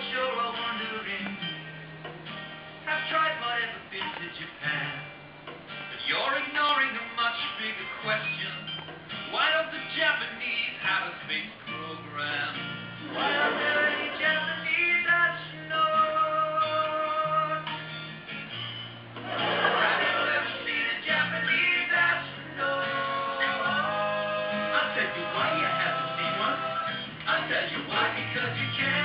sure are wondering, have tripod ever been to Japan? But you're ignoring a much bigger question. Why don't the Japanese have a space program? Why aren't there any Japanese astronauts? Have you ever seen a Japanese astronaut? I'll tell you why you haven't seen one. I'll tell you why, because you can't.